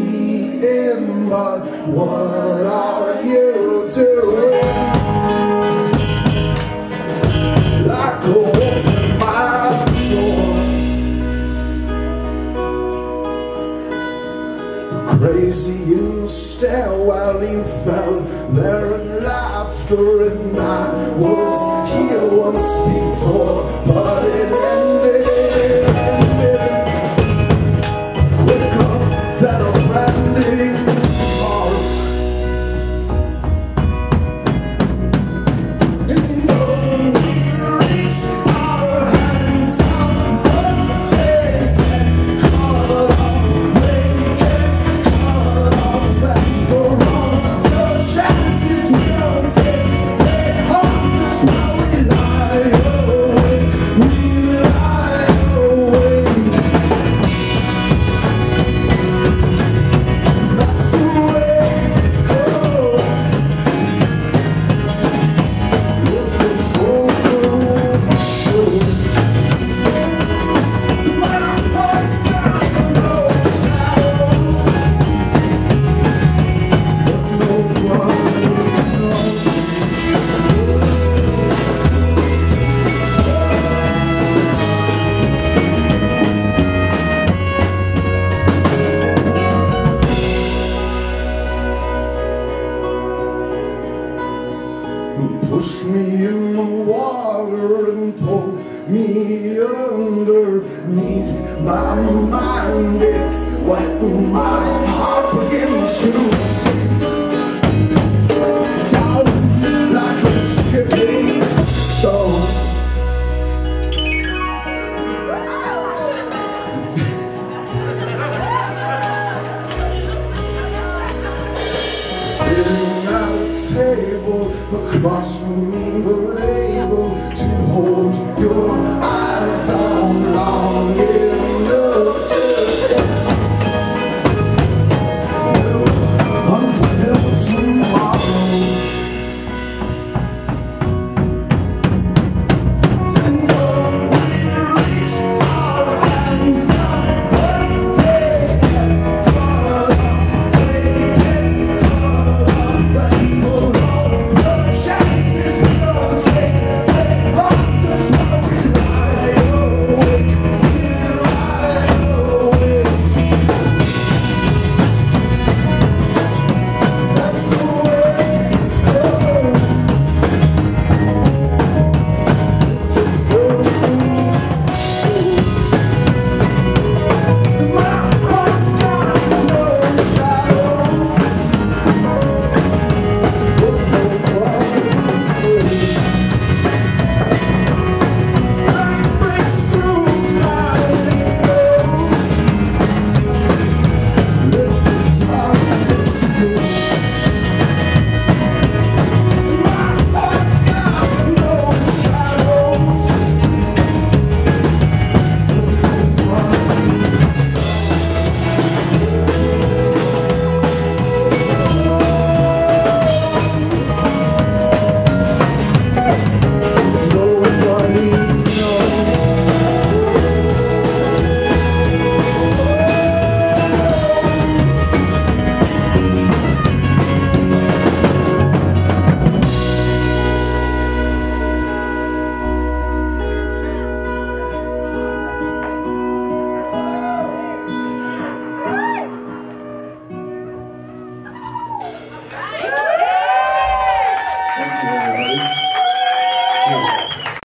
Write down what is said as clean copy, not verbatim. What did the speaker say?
seeing, but what are you doing? Like a wolf in my door, crazy you stare while you fell there in laughter, and I was here once before, but it ended quicker than a branding mark. And though we reach our hands out, but they can't cut off, they can't cut off, and for all the chances we'll take, they haunt us while we lie awake, we lie awake. That's the way it goes. Look this over my shoulder. My heart's down, no shadows, but nobody knows. Push me in the water and pull me underneath. My mind, it's wet, my